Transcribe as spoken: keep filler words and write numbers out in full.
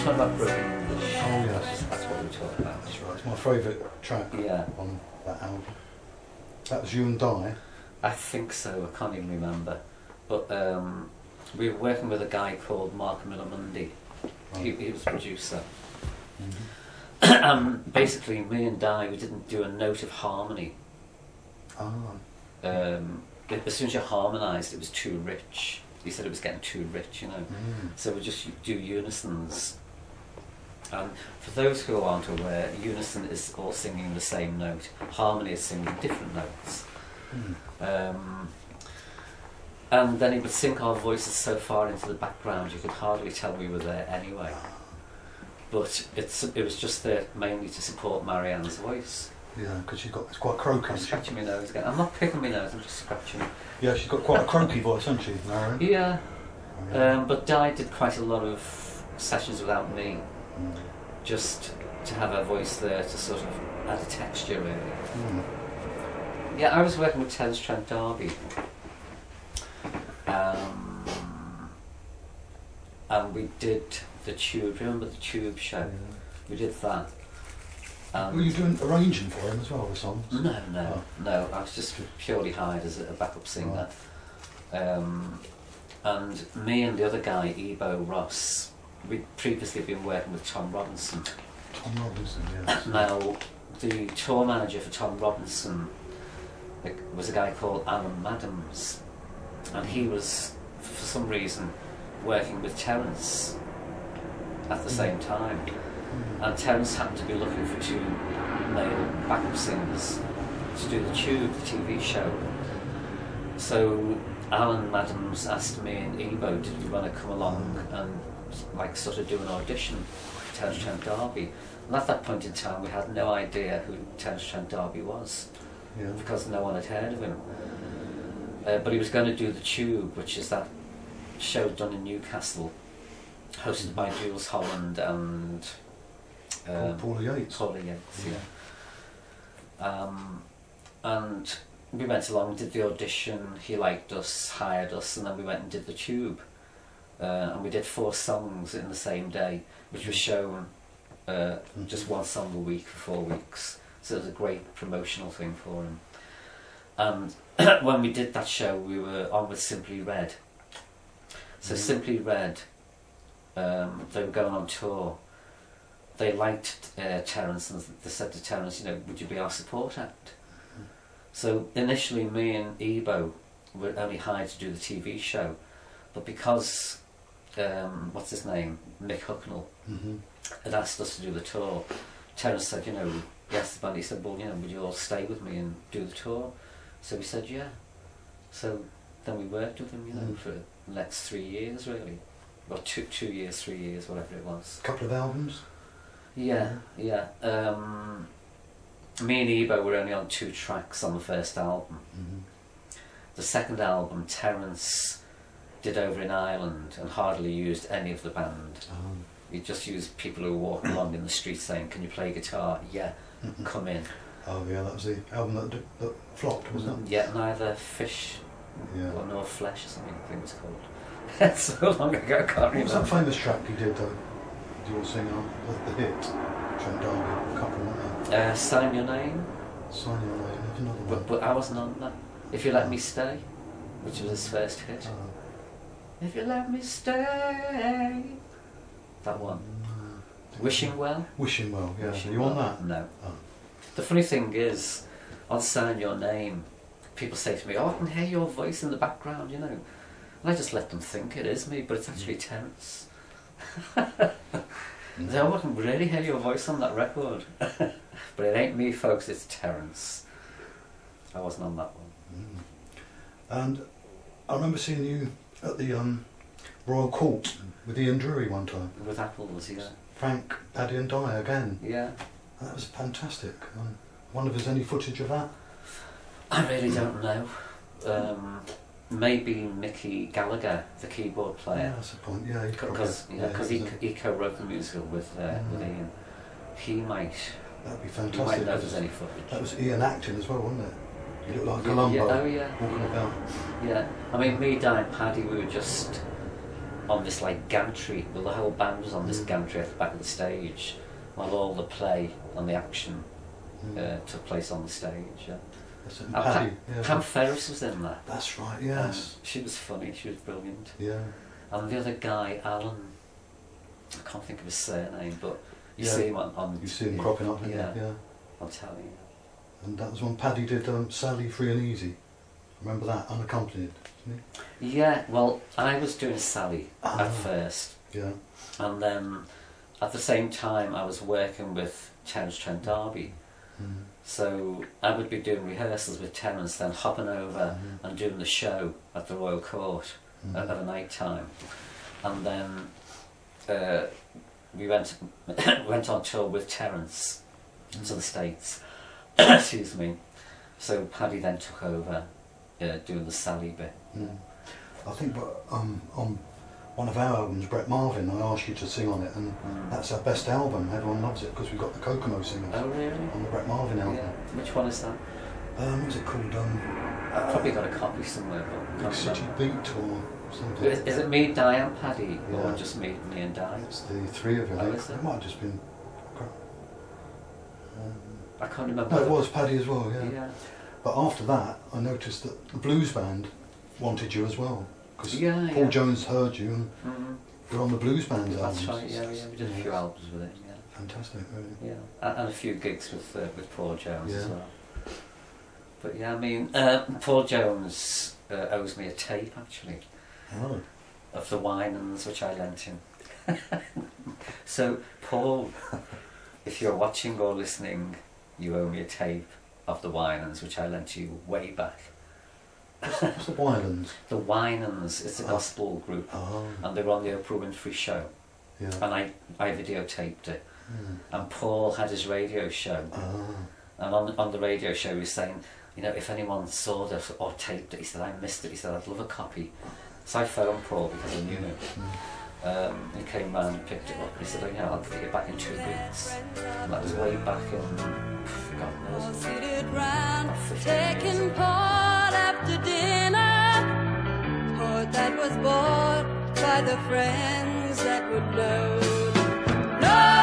talking about Broken English. Oh yes. That's what we were talking about. That's right. It's my favourite track Yeah. on that album. That was You and Di. I think so, I can't even remember. But um, we were working with a guy called Marc Bolan. He, he was a producer. Mm-hmm. um, basically, me and Di, we didn't do a note of harmony. Oh. Um, as soon as you harmonised, it was too rich. He said it was getting too rich, you know. Mm. So we just do unisons. And for those who aren't aware, unison is all singing the same note. Harmony is singing different notes. Mm. Um, and then he would sink our voices so far into the background you could hardly tell we were there anyway. But it's it was just there mainly to support Marianne's voice. Yeah, because she's got it's quite croaky. I'm scratching my nose again. I'm not picking my nose, I'm just scratching. Yeah, she's got quite a croaky voice, hasn't she, Marianne? Yeah. Um, but Di did quite a lot of sessions without me, mm. just to have her voice there to sort of add a texture, really. Mm. Yeah, I was working with Terrence Trent D'Arby, um, and we did the Tube. Remember the Tube show? Yeah. We did that. Were you doing arranging for him as well, the songs? No, no, oh. no. I was just purely hired as a backup singer. Oh. Um, and me and the other guy, Ebo Ross, we'd previously been working with Tom Robinson. Tom Robinson, yes. Now, the tour manager for Tom Robinson was a guy called Alan Madams, and he was, for some reason, working with Terrence at the mm. same time. Mm. And Terrence happened to be looking for two male backup singers to do the Tube, the T V show. So Alan Madams asked me and Ebo, did we want to come along and like sort of do an audition for Terrence Trent D'Arby? And at that point in time we had no idea who Terrence Trent D'Arby was, yeah. because no one had heard of him. Uh, but he was going to do the Tube, which is that show done in Newcastle, hosted by Jules Holland and um, Paula Yates. Paula Yates, yeah. yeah. Um, and we went along, did the audition, he liked us, hired us, and then we went and did the Tube. Uh, and we did four songs in the same day, which was shown uh, mm-hmm. just one song a week for four weeks. So it was a great promotional thing for him. And when we did that show, we were on with Simply Red. So mm-hmm. Simply Red, um, they were going on tour. They liked uh, Terrence, and they said to Terrence, you know, would you be our support act? Mm-hmm. So initially me and Ebo were only hired to do the T V show, but because, um, what's his name, McHugh mm-hmm. had asked us to do the tour, Terrence said, you know, yes, the band, he said, well, you know, would you all stay with me and do the tour? So we said, yeah. So then we worked with him, you know, mm. for the next three years, really. Or two, two years, three years, whatever it was. A couple of albums? Yeah, yeah. Um, me and Ebo were only on two tracks on the first album. Mm-hmm. The second album, Terrence did over in Ireland and hardly used any of the band. Oh. He just used people who were walking along in the street saying, can you play guitar? Yeah, mm-hmm. come in. Oh yeah, that was the album that, did, that flopped, wasn't it? Yeah, Neither Fish yeah. or Nor Flesh or something, I think it was called. That's so long ago, I can't what remember. What was that famous track you did though? Did you all sing on the, the hit? Trent D'Arby, a couple, weren't they? Uh, Sign Your Name. Sign Your Name, there's another one. But, but I wasn't on that. If You Let Me Stay, which was his first hit. Oh. If You Let Me Stay. That one. Mm, Wishing Well. Wishing Well, yeah. Wishing Are you well? on that? No. Oh. The funny thing is, on Sign Your Name, people say to me, oh, I can hear your voice in the background, you know. And I just let them think it is me, but it's actually Terrence. Mm. They, oh, I can really hear your voice on that record. But it ain't me, folks, it's Terrence. I wasn't on that one. Mm. And I remember seeing you at the um, Royal Court with Ian Dury one time. With Apples, yeah. Frank, Paddy and Di again. Yeah. That was fantastic. Um, wonder if there's any footage of that? I really don't know. Um, maybe Mickey Gallagher, the keyboard player. Yeah, that's the point. Yeah, because yeah, yeah, he, he co-wrote the musical with uh, mm. with Ian. He might. That'd be fantastic. He might know if there's any footage. That was Ian acting as well, wasn't it? You looked like yeah, Columbo yeah, oh yeah. walking about. Yeah, I mean, me, Dyan and Paddy, we were just on this like gantry. Well, the whole band was on this Mm. gantry at the back of the stage, while all the play and the action Mm. uh, took place on the stage. Yeah. That's it. And Paddy, Pam, yeah. Pam Ferris was in that. That's right, Um, yes. she was funny. She was brilliant. Yeah. And the other guy, Alan, I can't think of his surname, but you Yeah. see him on, on You see him yeah, cropping up, yeah, yeah. yeah. on telly. And that was when Paddy did um, Sally Free and Easy. Remember that, unaccompanied, didn't Yeah, well, I was doing Sally Ah. at first, he? Yeah. and then at the same time I was working with Terrence Trent D'Arby. Mm. So I would be doing rehearsals with Terrence, then hopping over Mhm. and doing the show at the Royal Court Mhm. at, at a night time, and then uh, we went went on tour with Terrence to the States. Excuse me. So Paddy then took over uh, doing the Sally bit. Mm. I think but, um, on one of our albums, Brett Marvin, I asked you to sing on it, and Mm. that's our best album. Everyone loves it because we've got the Kokomo singers Oh really? on the Brett Marvin album. Yeah. Which one is that? Um, what was it called? Um, I've probably got a copy somewhere, but I Big can't City remember. Beat or something. Is, is it me, Dyan and Paddy, or Yeah. just me, me and Dyan? It's the three of you. I Oh, think. is it? It might have just been. Um, I can't remember. no, it was Paddy as well. Yeah. Yeah. But after that, I noticed that the blues band wanted you as well because Yeah, Paul yeah. Jones heard you and Mm, you're on the blues band's that's albums. right. Yeah, yeah. We did a few albums with it. Yeah. Fantastic, really. Yeah, and, and a few gigs with uh, with Paul Jones as Yeah. well. But yeah, I mean, uh, Paul Jones uh, owes me a tape actually Oh. of the Winans, which I lent him. So Paul, if you're watching or listening, you owe me a tape of the Winans, which I lent you way back. What's the Wylands? The Winans, it's a Oh. gospel group, Oh, and they were on the Oprah Winfrey show, yeah. and I I videotaped it. Mm. And Paul had his radio show. Oh. And on, on the radio show he was saying, you know, if anyone saw this or taped it, he said, I missed it, he said, I'd love a copy. So I phoned Paul because I knew him. Mm. Um, he came round and picked it up. He said, oh yeah, I'll get it back in two weeks. And that was way back in, God knows, Seated round, about fifteen years taking ago. part after dinner. Port that was bought by the friends that would know. No!